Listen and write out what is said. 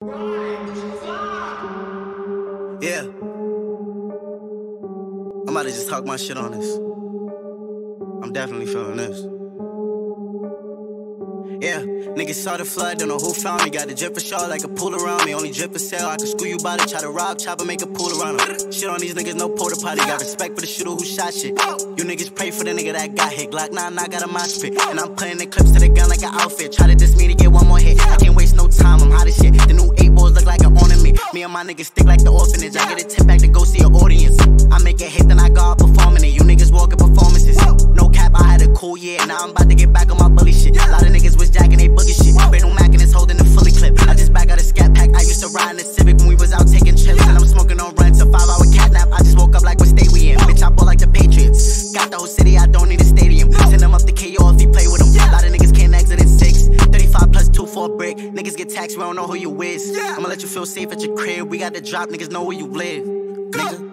Yeah. I'm about to just talk my shit on this. I'm definitely feeling this. Yeah, niggas saw the flood, don't know who found me. Got the drip for sure, like a pool around me. Only drip for sale, I can screw you body. Try to rob, chopper, make a pool around him. Shit on these niggas, no porta potty. Got respect for the shooter who shot shit. You niggas pray for the nigga that got hit. Glock 9, I got a mosh pit. And I'm playing the clips to the gun like an outfit. Try to diss me to get one more hit. I can't waste no time, I'm hot as shit. The new 8 balls look like an ornament. Me and my niggas stick like the orphanage. I get a tip back to go see an audience. I make a hit, then I go out performing it. You niggas walking performances. No cap, I had a cool year. Now I'm about to get back on my bully shit. A lot of niggas was jacking they boogie shit. Brand new Mac and it's holding a fully clip. I just back out a scat pack. I used to ride in the Civic when we was out taking trips. And I'm smoking on rent, a 5-hour catnap. I just woke up like what state we in. Bitch, I bought like the Patriots. Got the whole city, I don't need a stadium. Send them up to KO if he play with them. A lot of niggas can't exit in 6. 35 plus 2 for a brick. Niggas get taxed, we don't know who you is. I'ma let you feel safe at your crib. We got the drop, niggas know where you live. Nigga.